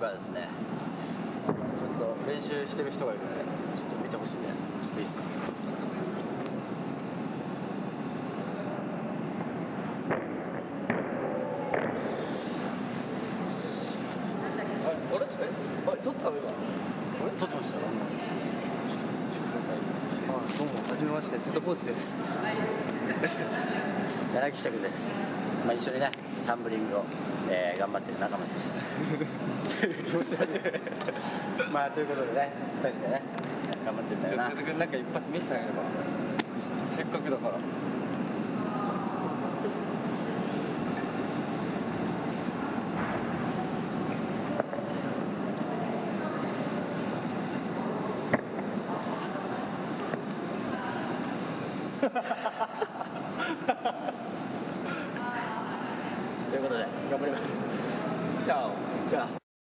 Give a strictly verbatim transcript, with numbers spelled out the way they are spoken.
からですね、ちょっと練習してる人がいるんで、ちょっと見てほしいんで、ちょっといいですか。あれ、あれ、撮ってたの今。あれ、撮ってました。 あ、どうも、はじめまして、瀬戸コーチです。 柳下君です。まあ、一緒にね、タンブリングを、えー、頑張ってる仲間です。気持ち悪いです。まあ、ということでね、ふたりでね、頑張ってるんだよな。 瀬戸君、なんか一発見せてあげれば。せっかくだから。 ということで頑張ります。 じゃあ、 じゃあ。